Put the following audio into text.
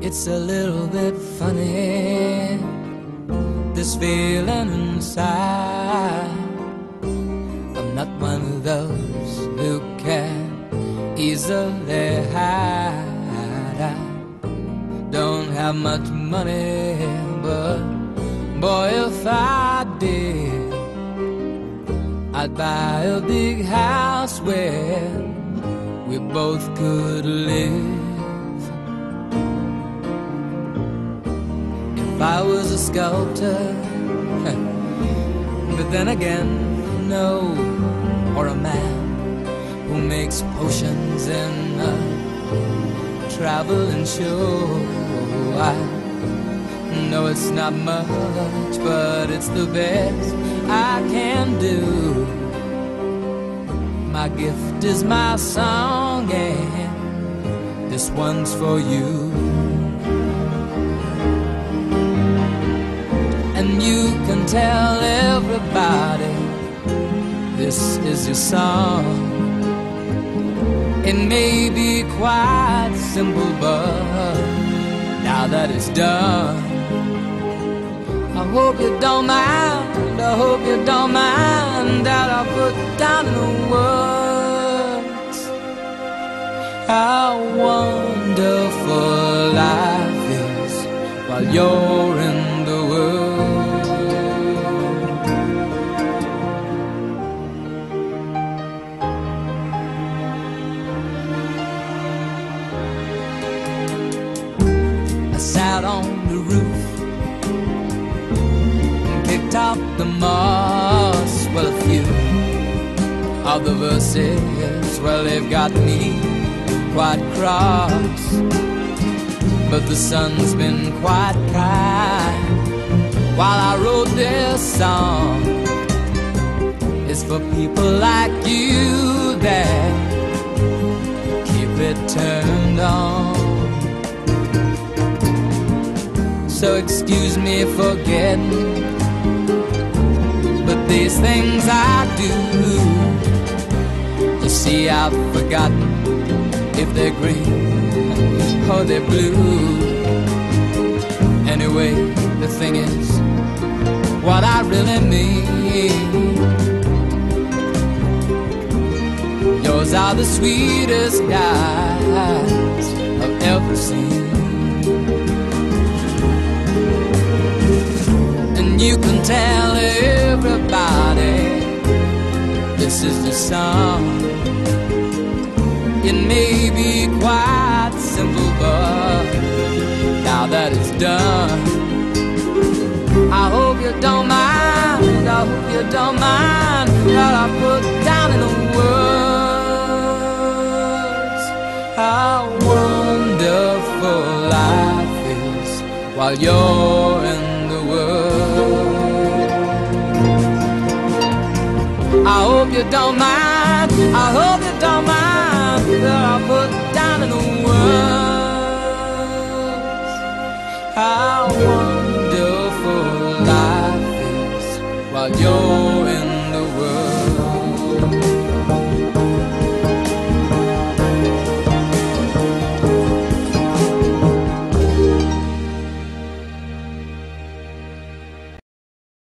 It's a little bit funny, this feeling inside. I'm not one of those who can easily hide. I don't have much money, but boy, if I did, I'd buy a big house where we both could live. If I was a sculptor, but then again, no, or a man who makes potions in a traveling show. I know it's not much, but it's the best I can do. My gift is my song, and this one's for you. And you can tell everybody this is your song. It may be quite simple, but now that it's done, I hope you don't mind, I hope you don't mind that I put down in the words how wonderful life is while you're in the world. I sat on the roof, top the moss. Well, a few of the verses, well, they've got me quite cross, but the sun's been quite kind while I wrote this song. It's for people like you that keep it turned on. So excuse me for getting, but these things I do, you see, I've forgotten if they're green or they're blue. Anyway, the thing is, what I really mean, yours are the sweetest eyes I've ever seen. And you can tell everybody this is the song. It may be quite simple, but now that it's done, I hope you don't mind, I hope you don't mind what I put down in the words how wonderful life is while you're in the world. I hope you don't mind, I hope you don't mind that I put down in the words how wonderful life is while you're